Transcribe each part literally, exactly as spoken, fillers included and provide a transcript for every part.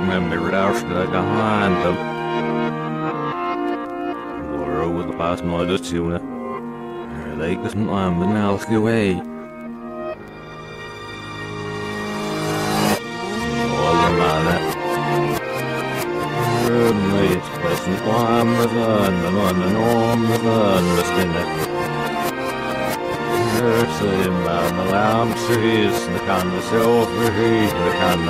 remember after I got behind them. Laura with the past night of tuna. Her leg doesn't land the milky way. All the man her mate's pleasant climb the fun, and on and on the fun, the spinner. Her same man, the lamps are his, the can the silver heat, the can.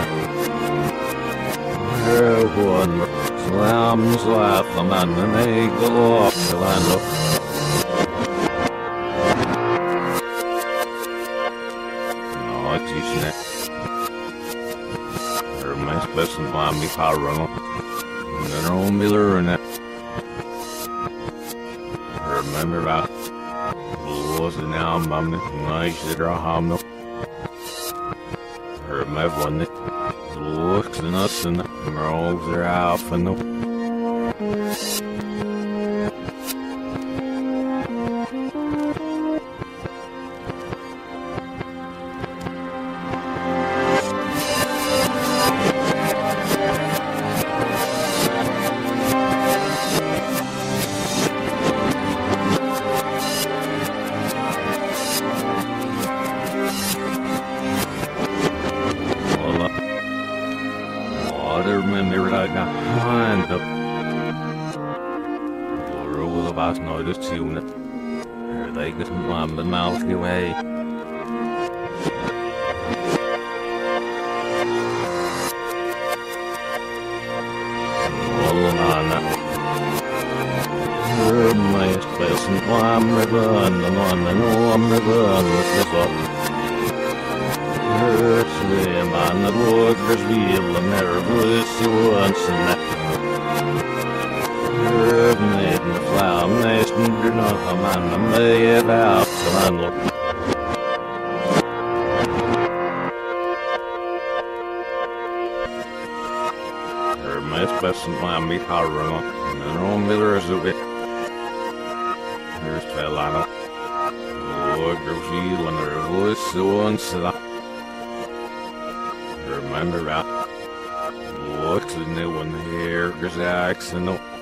Her one, the lambs laugh, the man, and make the lock, the land up. No, it's easy. Her mate's pleasant climb the car. And I'll be learning it. Remember that was the now mum nice that are ham no. Remember when it looks and us and the rolls are out and no. Remember I got behind up. Laura with the last night of tuna. Her leg doesn't land the milky way. All the man her nice pleasant climb river and the man and warm river and the slip her slim and the wooders wheel and nervous once and that. Her maiden the flower nest and do not a man and lay about to man look. Her nice pleasant climb me power and the wrong millers of it. Here's Felano. Wooders wheel and nervous once and that. Remember that. Looks the new one here, cause I accident.